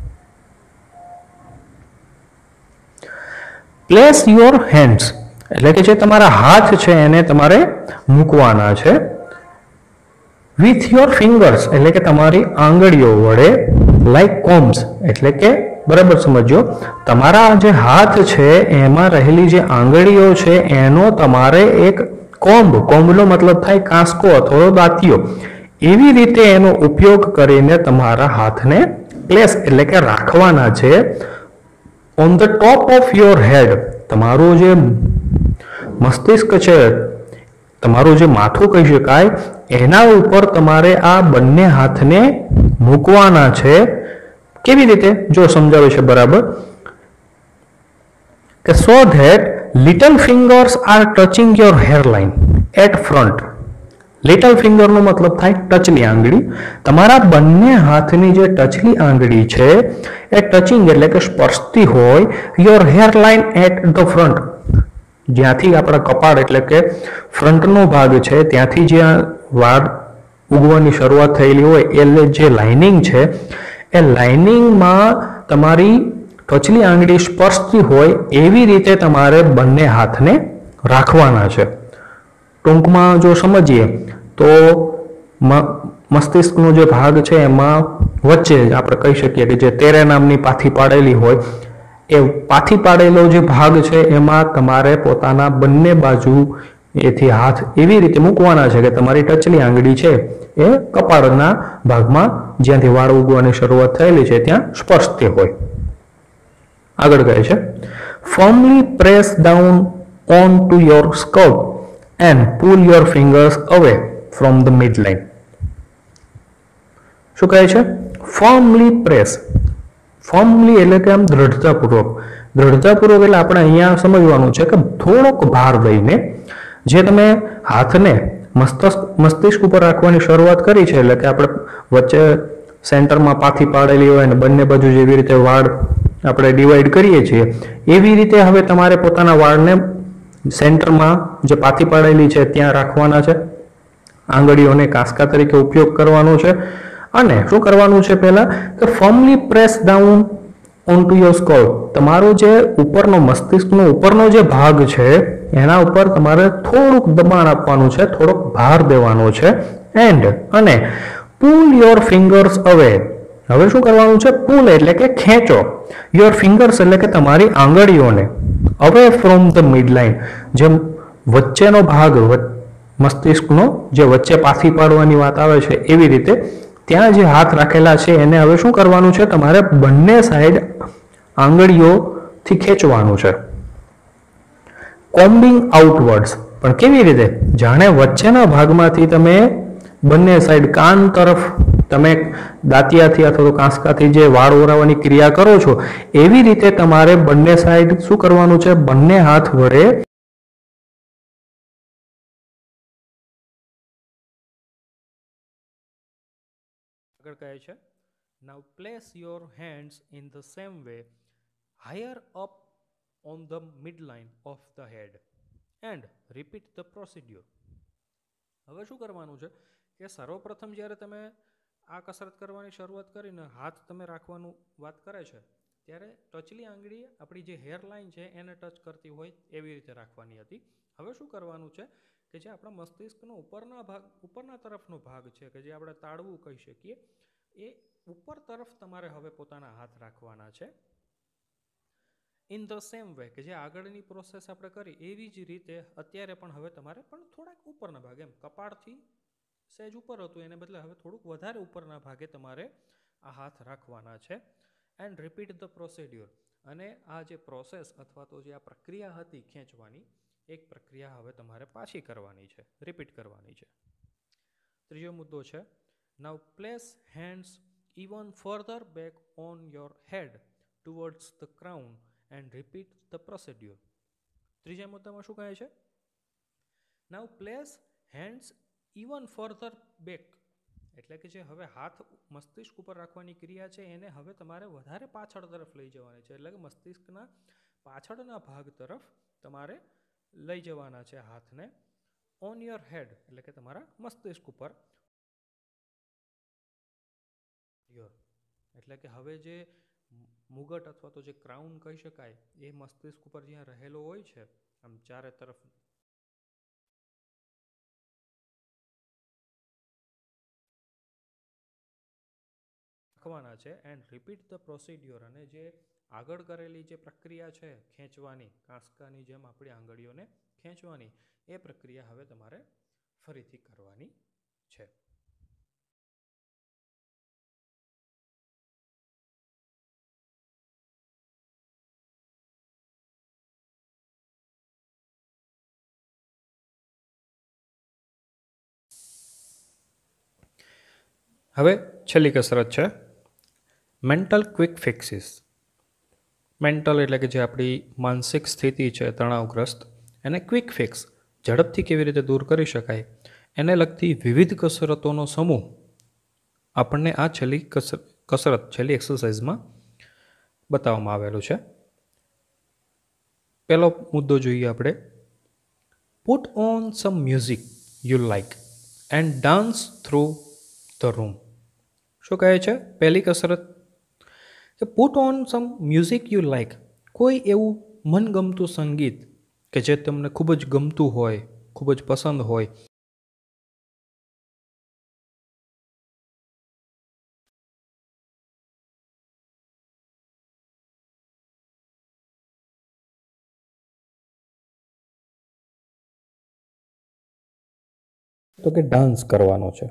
પ્લેસ યોર હેન્ડ્સ એટલે કે જે તમારા હાથ છે એને તમારે મૂકવાના છે. વિથ યોર ફિંગર્સ એટલે કે તમારી આંગળીઓ વડે, લાઈક કોમ્સ એટલે કે બરાબર સમજો, તમારા જે હાથ છે એમાં રહેલી જે આંગળીઓ છે એનો તમારે એક કોમ્બ, કોમ્બનો મતલબ થાય કાંસકો અથવા દાંતિયો, એવી રીતે એનો ઉપયોગ કરીને તમારા હાથને પ્લેસ એટલે કે રાખવાના છે on the top of your head, તમારું જે મસ્તિષ્ક છે, તમારું જે માથું કહી શકાય એના ઉપર તમારે આ બંને હાથને મૂકવાના છે. કેવી રીતે જો સમજાવે છે બરાબર કે so that little fingers are touching your hairline at front. Little ફિંગરનો મતલબ થાય ટચલી આંગળી. તમારા બંને હાથની જે ટચલી આંગળી છે એ ટચિંગ એટલે કે સ્પર્શતી હોય your hairline at the front, જ્યાંથી આપણા કપાળ એટલે કે ફ્રન્ટનો ભાગ છે ત્યાંથી જ્યાં વાળ ઉગવાની શરૂઆત થયેલી હોય એટલે જે લાઇનિંગ છે એ લાઇનિંગમાં તમારી ટચલી આંગળી સ્પર્શતી હોય એવી રીતે તમારે બંને હાથને રાખવાના છે. ટૂંકમાં જો સમજીએ તો મસ્તિષ્કનો જે ભાગ છે એમાં વચ્ચે આપણે કહી શકીએ કે જે તેરે નામની પાથી પાડેલી હોય એ પાથી પાડેલો જે ભાગ છે એમાં તમારે પોતાના બંને બાજુ એથી હાથ એવી રીતે મૂકવાના છે કે તમારી ટચલી આંગળી છે એ કપાળના ભાગમાં જ્યાંથી વાળ ઉગવાની શરૂઆત થયેલી છે ત્યાં સ્પર્શતી હોય. આગળ કહે છે firmly press down on to your skirt and pull your fingers away from the midline. શું કહે છે? Firmly press. ફર્મલી એટલે કે આમ દ્રઢતાપૂર્વક. દ્રઢતાપૂર્વક એટલે આપણે અહીંયા સમજવાનું છે કે થોડોક ભાર દઈને જે તમે હાથને મસ્તિષ્ક મસ્તિષ્ક ઉપર રાખવાની શરૂઆત કરી છે, એટલે કે આપણે વચ્ચે સેન્ટરમાં પાથી પાડેલી હોય અને બંને બાજુ જેવી રીતે વાળ આપણે ડિવાઈડ કરીએ છીએ એવી રીતે હવે તમારે પોતાના વાળને સેન્ટરમાં જે પાથી પાડેલી છે ત્યાં રાખવાના છે. આંગળીઓને કાંસકા તરીકે ઉપયોગ કરવાનો છે. અને શું કરવાનું છે પહેલા કે firmly press down on to your skirt, તમારો જે ઉપરનો મસ્તિષ્કનો ઉપરનો જે ભાગ છે એના ઉપર તમારે થોડુંક દબાણ આપવાનું છે, થોડોક ભાર દેવાનો છે. એન્ડ અને પુલ યોર ફિંગર્સ અવે. હવે શું કરવાનું છે? પુલ એટલે કે ખેંચો, યોર ફિંગર્સ એટલે કે તમારી આંગળીઓને અવે ફ્રોમ ધ મિડ લાઇન, જેમ વચ્ચેનો ભાગ મસ્તિષ્કનો જે વચ્ચે પાથી પાડવાની વાત આવે છે એવી રીતે ત્યાં જે હાથ રાખેલા છે એને હવે શું કરવાનું છે? તમારે બંને સાઈડ આંગળીઓથી ખેંચવાનું છે. કોમ્બિંગ આઉટવર્ડ્સ, પણ કેવી રીતે? જાણે વચ્ચેના ભાગમાંથી તમે બંને સાઈડ કાન તરફ તમે દાંતિયાથી અથવા તો કાંસકાથી જે વાળ ઓરાવવાની ક્રિયા કરો છો એવી રીતે તમારે બંને સાઈડ શું કરવાનું છે? બંને હાથ વડે આગળ કહે છે now place your hands in the same way higher up on the midline of the head and repeat the procedure. હવે શું કરવાનું છે કે સર્વપ્રથમ જ્યારે તમે આ કસરત કરવાની શરૂઆત કરીને હાથ તમે રાખવાનું વાત કરે છે ત્યારે ટચલી આંગળી આપણી જે હેર લાઇન છે એને ટચ કરતી હોય એવી રીતે રાખવાની હતી. હવે શું કરવાનું છે કે જે આપણા મસ્તિષ્કનો ઉપરના ભાગ ઉપરના તરફનો ભાગ છે કે જે આપણે તાળવું કહી શકીએ એ ઉપર તરફ તમારે હવે પોતાના હાથ રાખવાના છે. ઇન ધ સેમ વે કે જે આગળની પ્રોસેસ આપણે કરી એવી જ રીતે અત્યારે પણ હવે તમારે પણ થોડાક ઉપરના ભાગે, એમ કપાળથી સહેજ ઉપર હતું એને બદલે હવે થોડુંક વધારે ઉપરના ભાગે તમારે આ હાથ રાખવાના છે. એન્ડ રિપીટ ધ પ્રોસિડ્યોર, અને આ જે પ્રોસેસ અથવા તો જે આ પ્રક્રિયા હતી ખેંચવાની, એક પ્રક્રિયા હવે તમારે પાછી કરવાની છે, રિપીટ કરવાની છે. ત્રીજો મુદ્દો છે now place hands even further back on your head towards the crown and repeat the procedure. ત્રીજા મુદ્દામાં શું કહે છે? Now place hands even further back, એટલે કે જે હવે હાથ મસ્તિષ્ક ઉપર રાખવાની ક્રિયા છે એને હવે તમારે વધારે પાછળ તરફ લઈ જવાની છે. એટલે કે મસ્તિષ્કના પાછળના ભાગ તરફ તમારે લઈ જવાના છે હાથને. ઓન યોર હેડ એટલે કે તમારા મસ્તિષ્ક ઉપર. યોર એટલે કે હવે જે મુગટ અથવા તો જે ક્રાઉન કહી શકાય એ મસ્તિષ્ક ઉપર જ્યાં રહેલો હોય છે, આમ ચારે તરફ રાખવાના છે. એન્ડ રિપીટ ધ પ્રોસિડ્યોર, અને જે આગળ કરેલી જે પ્રક્રિયા છે ખેંચવાની, કાંસકાની જેમ આપણી આંગળીઓને ખેંચવાની, એ પ્રક્રિયા હવે તમારે ફરીથી કરવાની છે. હવે છેલ્લી કસરત છે મેન્ટલ ક્વિક ફિક્સીસ. મેન્ટલ એટલે કે જે આપણી માનસિક સ્થિતિ છે તણાવગ્રસ્ત, એને ક્વિક ફિક્સ ઝડપથી કેવી રીતે દૂર કરી શકાય એને લગતી વિવિધ કસરતોનો સમૂહ આપણને આ છેલ્લી કસરત કસરત છેલ્લી એક્સરસાઇઝમાં બતાવવામાં આવેલું છે. પહેલો મુદ્દો જોઈએ આપણે. Put on some music you like and dance through the room. શું કહે છે પહેલી કસરત? કે put on some music you like, કોઈ એવું મનગમતું સંગીત કે જે તમને ખૂબ જ ગમતું હોય, ખૂબ જ પસંદ હોય, તો કે ડાન્સ કરવાનો છે.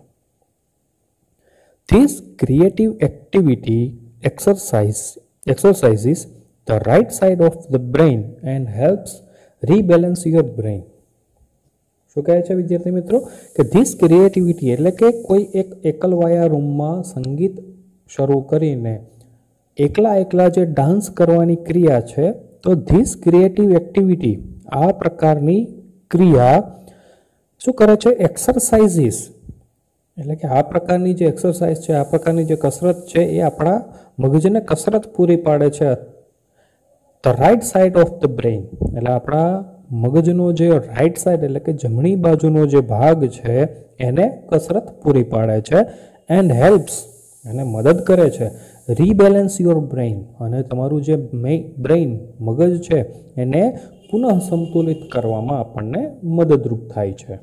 This creative activity exercise exercises the right side of the brain and helps rebalance your brain. શું કહે છે વિદ્યાર્થી મિત્રો? કે ધીસ ક્રિએટિવિટી એટલે કે કોઈ એક એકલવાયા રૂમમાં સંગીત શરૂ કરીને એકલા એકલા જે ડાન્સ કરવાની ક્રિયા છે, તો ધીસ ક્રિએટિવ એક્ટિવિટી આ પ્રકારની ક્રિયા શું કરે છે? એક્સરસાઇઝીસ એટલે કે આ પ્રકારની જે એક્સરસાઇઝ છે, આ પ્રકારની જે કસરત છે એ આપણા મગજને કસરત પૂરી પાડે છે. The right side of the brain એટલે આપણા મગજનો જે રાઇટ સાઇડ એટલે કે જમણી બાજુનો જે ભાગ છે એને કસરત પૂરી પાડે છે. એન્ડ હેલ્પ્સ અને મદદ કરે છે રીબેલેન્સ યોર બ્રેઇન, અને તમારું જે બ્રેઇન મગજ છે એને પુનઃ સંતુલિત કરવામાં આપણને મદદરૂપ થાય છે.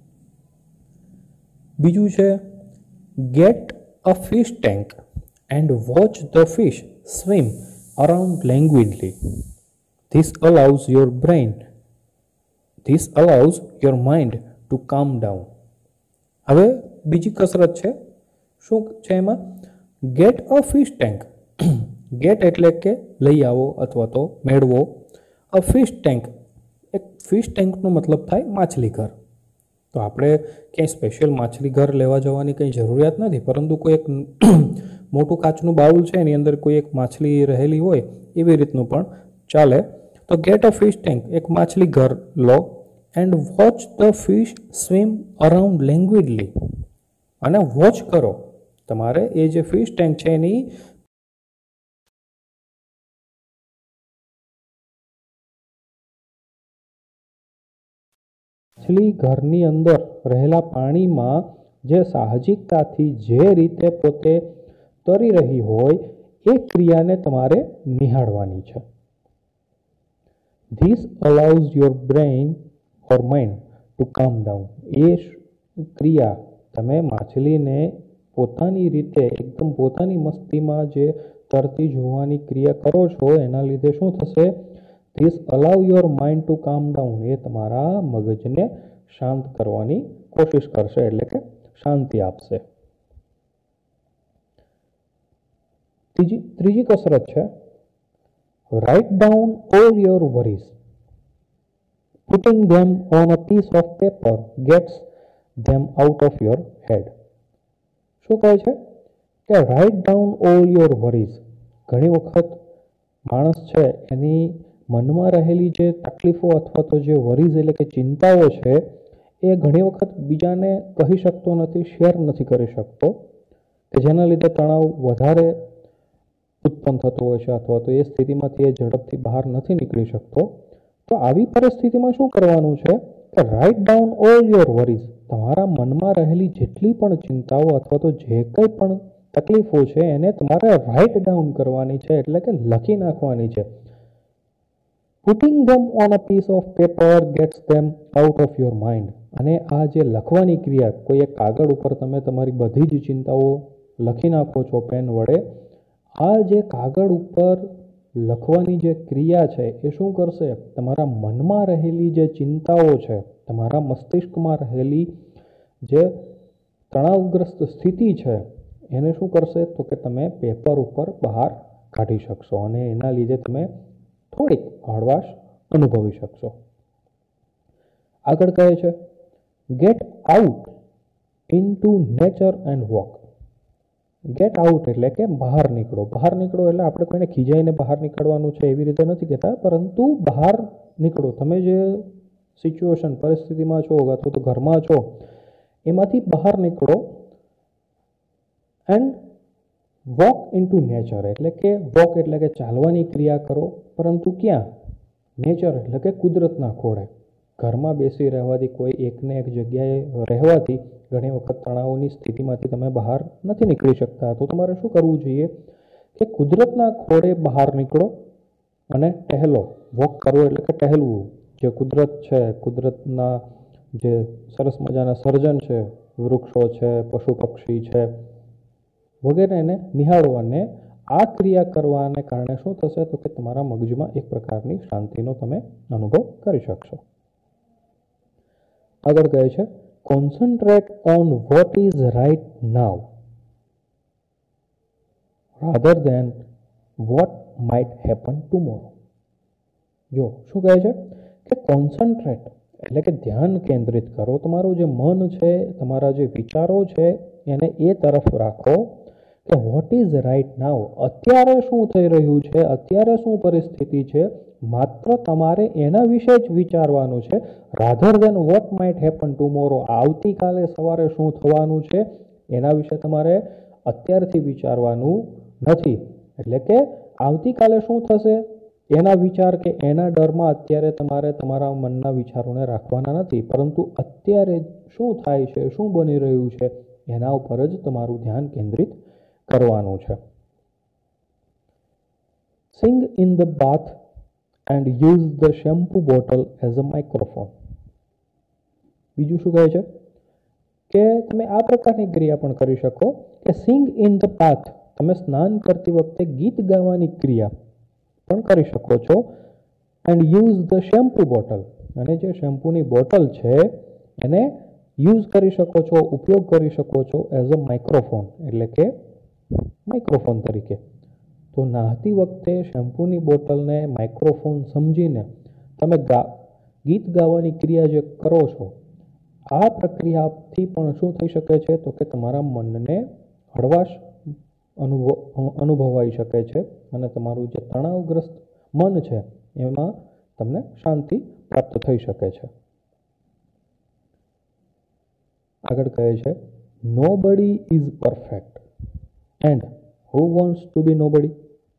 બીજું છે get a fish tank and watch the fish swim around languidly. This allows your brain this allows your mind to calm down. હવે બીજી કસરત છે, શું છે એમાં? Get a fish tank. Get એટલે કે લઈ આવો અથવા તો મેળવો. અ ફિશ ટેન્ક, એક ફિશ ટેન્કનો મતલબ થાય માછલી ઘર. તો આપણે ક્યાંય સ્પેશિયલ માછલી ઘર લેવા જવાની કંઈ જરૂરિયાત નથી, પરંતુ કોઈ એક મોટું કાચનું બાઉલ છે એની અંદર કોઈ એક માછલી રહેલી હોય એવી રીતનું પણ ચાલે. તો ગેટ અ ફિશ ટેન્ક, એક માછલી ઘર લો. And watch the fish swim around languidly, અને વોચ કરો તમારે એ જે ફિશ ટેન્ક છે એની માછલી ઘરની અંદર રહેલા પાણીમાં જે સાહજિકતાથી જે રીતે પોતે તરી રહી હોય એ ક્રિયાને તમારે નિહાળવાની છે. This allows your brain or mind to calm down. એ ક્રિયા તમે માછલીને પોતાની રીતે એકદમ પોતાની મસ્તીમાં જે તરતી જોવાની ક્રિયા કરો છો એના લીધે શું થશે? This allow your mind to calm down. એ તમારા મગજને શાંત કરવાની કોશિશ કરશે, એટલે કે શાંતિ આપશે. ત્રીજી ત્રીજી કસરત છે write down all your worries. Putting them on a piece of paper gets them out of your head. શું કહે છે કે write down all your worries. ઘણી વખત માણસ છે એની મનમાં રહેલી જે તકલીફો અથવા તો જે વરીઝ એટલે કે ચિંતાઓ છે એ ઘણી વખત બીજાને કહી શકતો નથી, શેર નથી કરી શકતો, કે જેના લીધે તણાવ વધારે ઉત્પન્ન થતો હોય છે અથવા તો એ સ્થિતિમાંથી એ ઝડપથી બહાર નથી નીકળી શકતો. તો આવી પરિસ્થિતિમાં શું કરવાનું છે કે write down all your worries. તમારા મનમાં રહેલી જેટલી પણ ચિંતાઓ અથવા તો જે કંઈ પણ તકલીફો છે એને તમારે રાઇટ ડાઉન કરવાની છે, એટલે કે લખી નાખવાની છે. Putting them on a piece of paper gets them out of your mind. અને આ જે લખવાની ક્રિયા, કોઈ એક કાગળ ઉપર તમે તમારી બધી જ ચિંતાઓ લખી નાખો છો પેન વડે. આ જે કાગળ ઉપર લખવાની જે ક્રિયા છે એ શું કરશે? તમારા મનમાં રહેલી જે ચિંતાઓ છે, તમારા મસ્તિષ્કમાં રહેલી જે તણાવગ્રસ્ત સ્થિતિ છે એને શું કરશે? તો કે તમે પેપર ઉપર બહાર કાઢી શકશો અને એના લીધે તમે થોડીક હળવાશ અનુભવી શકશો. આગળ કહે છે get out into nature and walk. Get out એટલે કે બહાર નીકળો. બહાર નીકળો એટલે આપણે કોઈને ખીજાઈને બહાર નીકળવાનું છે એવી રીતે નથી કહેતા, પરંતુ બહાર નીકળો. તમે જે સિચ્યુએશન પરિસ્થિતિમાં છો અથવા તો ઘરમાં છો એમાંથી બહાર નીકળો. એન્ડ વોક ઇન્ટુ નેચર એટલે કે વોક એટલે કે ચાલવાની ક્રિયા કરો, પરંતુ ક્યાં? નેચર એટલે કે કુદરતના ખોળે. ઘરમાં બેસી રહેવાથી, કોઈ એકને એક જગ્યાએ રહેવાથી ઘણી વખત તણાવની સ્થિતિમાંથી તમે બહાર નથી નીકળી શકતા. તો તમારે શું કરવું જોઈએ કે કુદરતના ખોળે બહાર નીકળો અને ટહેલો. વોક કરવો એટલે કે ટહેલવું. જે કુદરત છે, કુદરતના જે સરસ મજાના સર્જન છે, વૃક્ષો છે, પશુ પક્ષી છે વગેરેને નિહાળો. અને આ ક્રિયા કરવાને કારણે શું થશે? તો કે તમારા મગજમાં એક પ્રકારની શાંતિનો તમે અનુભવ કરી શકશો. આગળ કહે છે concentrate on what is right now rather than what might happen tomorrow. જો શું કહે છે કે કોન્સન્ટ્રેટ એટલે કે ધ્યાન કેન્દ્રિત કરો. તમારું જે મન છે, તમારા જે વિચારો છે એને એ તરફ રાખો કે વોટ ઇઝ રાઇટ નાઉ. અત્યારે શું થઈ રહ્યું છે, અત્યારે શું પરિસ્થિતિ છે, માત્ર તમારે એના વિશે જ વિચારવાનું છે. Rather than what might happen tomorrow. આવતીકાલે સવારે શું થવાનું છે એના વિશે તમારે અત્યારથી વિચારવાનું નથી. એટલે કે આવતીકાલે શું થશે એના વિચાર કે એના ડરમાં અત્યારે તમારે તમારા મનના વિચારોને રાખવાના નથી, પરંતુ અત્યારે શું થાય છે, શું બની રહ્યું છે એના ઉપર જ તમારું ધ્યાન કેન્દ્રિત કરવાનું છે. Sing in the bath and use the shampoo bottle as a microphone. બીજું શું કહે છે કે તમે આ પ્રકારની ક્રિયા પણ કરી શકો કે સિંગ ઇન ધ બાથ. તમે સ્નાન કરતી વખતે ગીત ગાવાની ક્રિયા પણ કરી શકો છો. And use the shampoo bottle. અને જે શેમ્પુની બોટલ છે એને યુઝ કરી શકો છો, ઉપયોગ કરી શકો છો એઝ અ માઇક્રોફોન એટલે કે માઇક્રોફોન તરીકે. તો નહાતી વખતે શેમ્પૂની બોટલને માઇક્રોફોન સમજીને તમે ગા ગીત ગાવાની ક્રિયા જે કરો છો, આ પ્રક્રિયાથી પણ શું થઈ શકે છે? તો કે તમારા મનને હળવાશ અનુભવ અનુભવાઈ શકે છે અને તમારું જે તણાવગ્રસ્ત મન છે એમાં તમને શાંતિ પ્રાપ્ત થઈ શકે છે. આગળ કહે છે nobody is perfect and who wants to be nobody.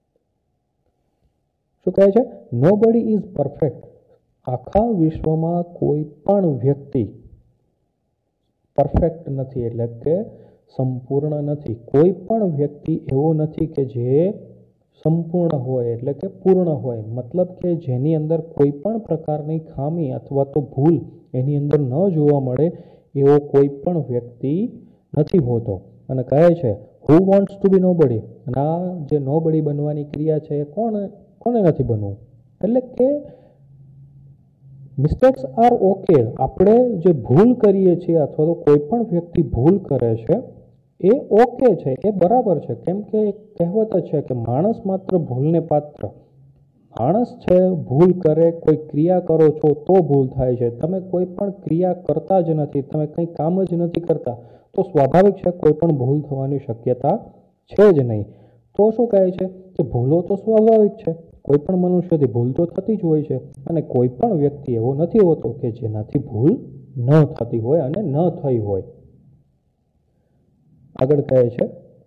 શું કહે છે? Nobody is perfect. આખા વિશ્વમાં કોઈ પણ વ્યક્તિ પરફેક્ટ નથી, એટલે કે સંપૂર્ણ નથી. કોઈ પણ વ્યક્તિ એવો નથી કે જે સંપૂર્ણ હોય એટલે કે પૂર્ણ હોય. મતલબ કે જેની અંદર કોઈ પણ પ્રકારની ખામી અથવા તો ભૂલ એની અંદર ન જોવા મળે એવો કોઈ પણ વ્યક્તિ નથી હોતો. અને કહે છે who wants to be nobody, અને આ જે નોબડી બનવાની ક્રિયા છે એ કોણ કોને નથી બનવું. એટલે કે મિસ્ટેક્સ આર ઓકે. આપણે જે ભૂલ કરીએ છીએ અથવા તો કોઈ પણ વ્યક્તિ ભૂલ કરે છે એ ઓકે છે, એ બરાબર છે. કેમ કે એક કહેવત છે કે માણસ માત્ર ભૂલને પાત્ર. માણસ છે ભૂલ કરે, કોઈ ક્રિયા કરો છો તો ભૂલ થાય છે. તમે કોઈ પણ ક્રિયા કરતા જ નથી, તમે કંઈ કામ જ નથી કરતા, તો સ્વાભાવિક છે કોઈ પણ ભૂલ થવાની શક્યતા છે જ નહીં. તો શું કહે છે કે ભૂલો તો સ્વાભાવિક છે, કોઈ પણ મનુષ્યથી ભૂલ તો થતી જ હોય છે, અને કોઈ પણ વ્યક્તિ એવો નથી હોતો કે જેનાથી ભૂલ ન થતી હોય અને ન થઈ હોય. આગળ કહે છે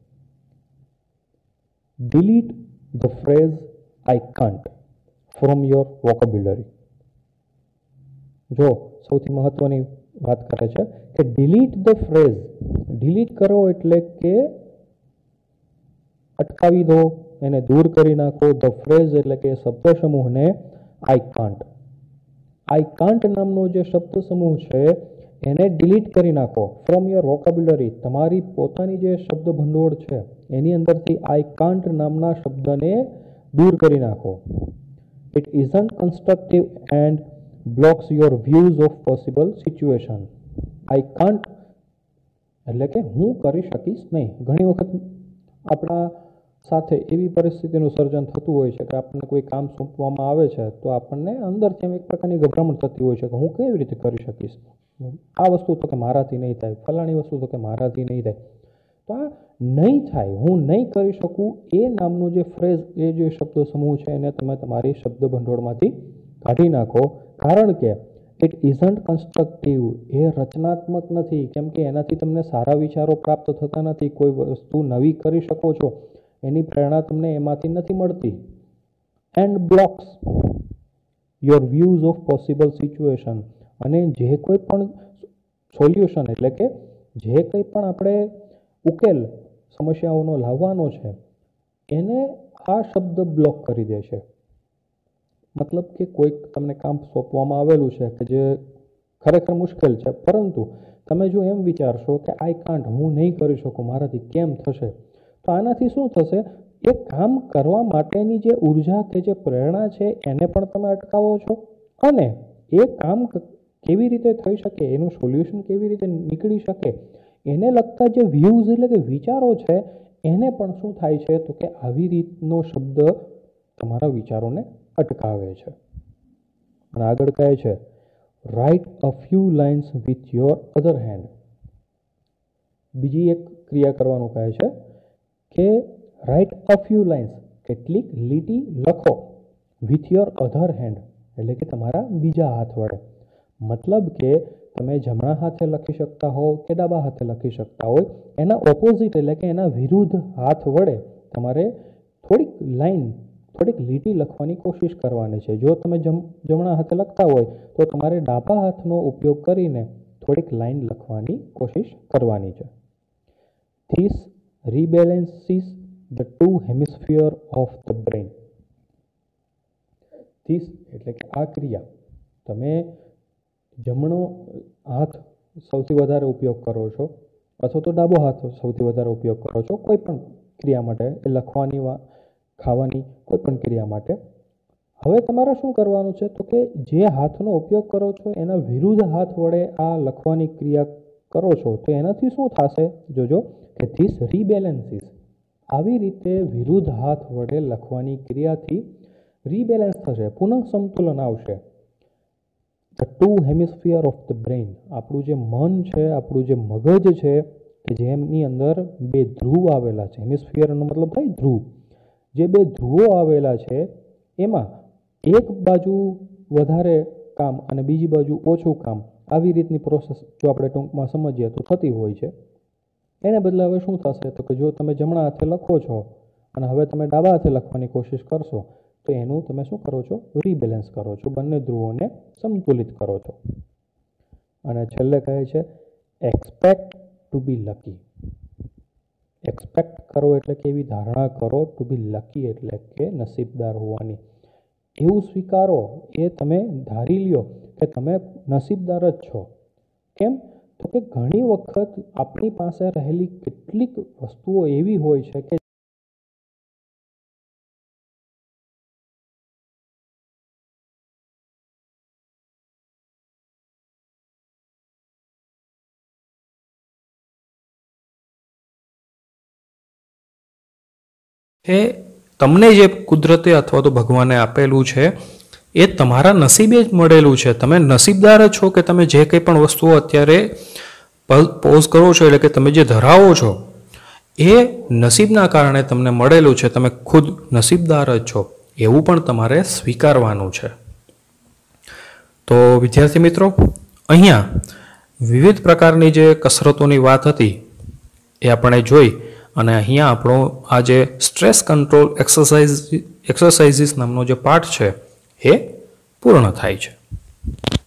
delete the phrase I can't from your vocabulary. જો સૌથી મહત્વની વાત કરે છે કે delete the phrase. delete કરો એટલે કે અટકાવી દો, એને દૂર કરી નાખો. the phrase એટલે કે શબ્દ સમૂહને I can't. I can't નામનો જે શબ્દ સમૂહ છે એને ડિલીટ કરી નાખો ફ્રોમ યોર વોકેબ્યુલરી. તમારી પોતાની જે શબ્દ ભંડોળ છે એની અંદરથી આઈ કાન્ટ નામના શબ્દને દૂર કરી નાખો. It isn't constructive and blocks your views of possible situation. I can't એટલે કે હું કરી શકીશ નહીં. ઘણી વખત આપણા સાથે એવી પરિસ્થિતિનું સર્જન થતું હોય છે કે આપણને કોઈ કામ સોંપવામાં આવે છે તો આપણને અંદરથી એમ એક પ્રકારની ગભરામણ થતી હોય છે કે હું કેવી રીતે કરી શકીશ, આ વસ્તુ તો કે મારાથી નહીં થાય, ફલાણી વસ્તુ તો કે મારાથી નહીં થાય. તો આ નહીં થાય, હું નહીં કરી શકું એ નામનું જે ફ્રેઝ, એ જે શબ્દ સમૂહ છે એને તમે તમારી શબ્દ ભંડોળમાંથી કાઢી નાખો. કારણ કે ઇટ ઇઝન્ટ કન્સ્ટ્રક્ટિવ, એ રચનાત્મક નથી. કેમ કે એનાથી તમને સારા વિચારો પ્રાપ્ત થતા નથી. કોઈ વસ્તુ નવી કરી શકો છો એની પ્રેરણા તમને એમાંથી નથી મળતી. And blocks your views of possible situation. અને જે કોઈ પણ સોલ્યુશન એટલે કે જે કંઈ પણ આપણે ઉકેલ સમસ્યાઓનો લાવવાનો છે એને આ શબ્દ બ્લોક કરી દે છે. મતલબ કે કોઈક તમને કામ સોંપવામાં આવેલું છે કે જે ખરેખર મુશ્કેલ છે, પરંતુ તમે જો એમ વિચારશો કે આઈ કાન્ટ, હું નહીં કરી શકું, મારાથી કેમ થશે, તો આનાથી શું થશે, એ કામ કરવા માટેની જે ઉર્જા કે જે પ્રેરણા છે એને પણ તમે અટકાવો છો, અને એ કામ કેવી રીતે થઈ શકે, એનું સોલ્યુશન કેવી રીતે નીકળી શકે એને લગતા જે વ્યૂઝ એટલે કે વિચારો છે એને પણ શું થાય છે તો કે આવી રીતનો શબ્દ તમારા વિચારોને અટકાવે છે. અને આગળ કહે છે write a few lines with your other hand. બીજી એક ક્રિયા કરવાનું કહે છે કે રાઇટ અ ફ્યુ લાઇન્સ, કેટલીક લીટી લખો, વિથ યોર અધર હેન્ડ એટલે કે તમારા બીજા હાથ વડે. મતલબ કે તમે જમણા હાથે લખી શકતા હો કે ડાબા હાથે લખી શકતા હોય, એના ઓપોઝિટ એટલે કે એના વિરુદ્ધ હાથ વડે તમારે થોડીક લાઈન, થોડીક લીટી લખવાની કોશિશ કરવાની છે. જો તમે જમ જમણા હાથે લખતા હોય તો તમારે ડાબા હાથનો ઉપયોગ કરીને થોડીક લાઈન લખવાની કોશિશ કરવાની છે. This rebalances the two hemisphere of the brain. This એટલે કે આ ક્રિયા, તમે જમણો હાથ સૌથી વધારે ઉપયોગ કરો છો અથવા તો ડાબો હાથ સૌથી વધારે ઉપયોગ કરો છો કોઈ પણ ક્રિયા માટે, એ લખવાની, ખાવાની, કોઈ પણ ક્રિયા માટે. હવે તમારે શું કરવાનું છે તો કે જે હાથનો ઉપયોગ કરો છો એના વિરુદ્ધ હાથ વડે આ લખવાની ક્રિયા કરો છો તો એનાથી શું થશે, જોજો કે ધીસ રીબેલેન્સીસ. આવી રીતે વિરુદ્ધ હાથ વડે લખવાની ક્રિયાથી રીબેલેન્સ થશે, પુનઃ સંતુલન આવશે. The two hemisphere of the brain, આપણું જે મન છે, આપણું જે મગજ છે કે જેમની અંદર બે ધ્રુવ આવેલા છે. હેમિસ્ફિયરનો મતલબ થાય ધ્રુવ. જે બે ધ્રુવો આવેલા છે એમાં એક બાજુ વધારે કામ અને બીજી બાજુ ઓછું કામ, આવી રીતની પ્રોસેસ જો આપણે ટૂંકમાં સમજીએ તો થતી હોય છે. એને બદલે હવે શું થશે તો કે જો તમે જમણા હાથે લખો છો અને હવે તમે ડાબા હાથે લખવાની કોશિશ કરશો તો એનું તમે શું કરો છો, રીબેલેન્સ કરો છો, બંને ધ્રુવોને સમતુલિત કરો છો. અને છેલ્લે કહે છે expect to be lucky. Expect કરો એટલે કે એવી ધારણા કરો, ટુ બી લકી એટલે કે નસીબદાર હોવાની. એવું સ્વીકારો, એ તમે ધારી લ્યો કે તમે નસીબદાર જ છો. કેમ તો કે ઘણી વખત આપણી પાસે રહેલી કેટલીક વસ્તુઓ એવી હોય છે કે એ તમને જે કુદરતે અથવા તો ભગવાને આપેલું છે એ તમારા નસીબે જ મળેલું છે. તમે નસીબદાર જ છો કે તમે જે કંઈ પણ વસ્તુઓ અત્યારે પોઝ કરો છો, એટલે કે તમે જે ધરાવો છો એ નસીબના કારણે તમને મળેલું છે. તમે ખુદ નસીબદાર જ છો એવું પણ તમારે સ્વીકારવાનું છે. તો વિદ્યાર્થી મિત્રો, અહીંયા વિવિધ પ્રકારની જે કસરતોની વાત હતી એ આપણે જોઈ, અને અહીંયા આપણો આ જે સ્ટ્રેસ કંટ્રોલ એક્સરસાઇઝ એક્સરસાઇઝીસ નામનો જે પાઠ છે એ પૂર્ણ થાય છે.